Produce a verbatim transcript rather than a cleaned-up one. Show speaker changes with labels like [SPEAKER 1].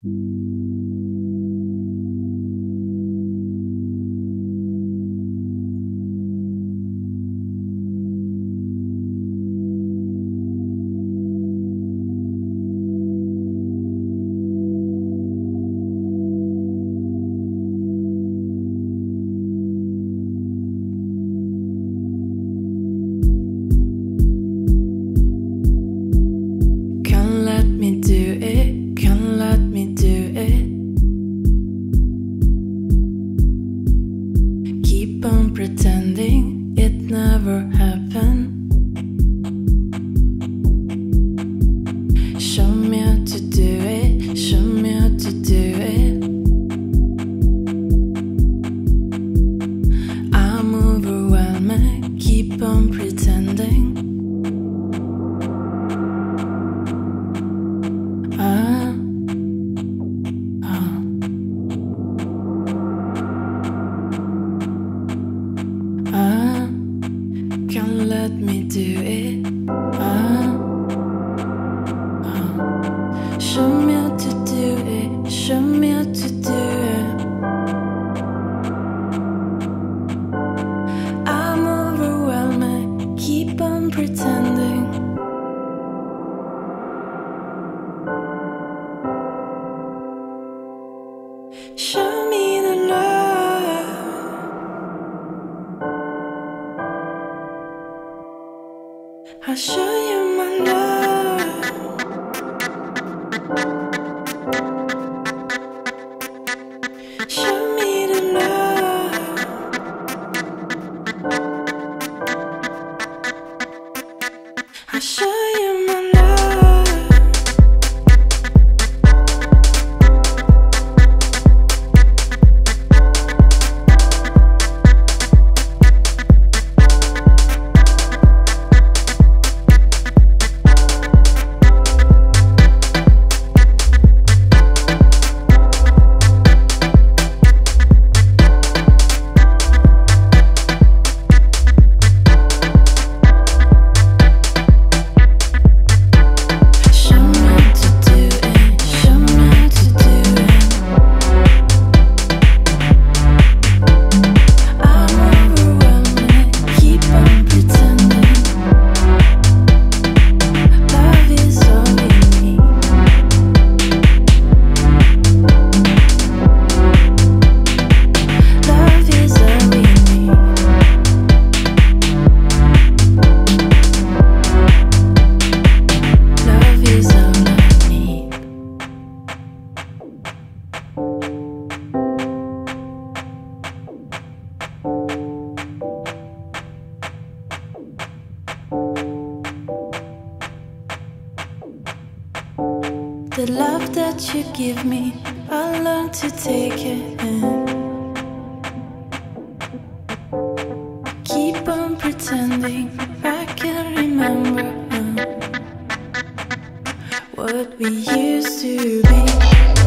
[SPEAKER 1] Pretending it never happened. Show me how to do it, show me how to do it. I'm overwhelmed, keep on pretending. Ah, ah. Ah, can't let me do it. Ah, ah. Show me how to do it. Show me how to do it. I'm overwhelmed. Keep on pretending. Show me the love. I'll show you my love. Show me the love. I'll show you my love. The love that you give me, I learn to take it in. Keep on pretending I can remember uh, what we used to be.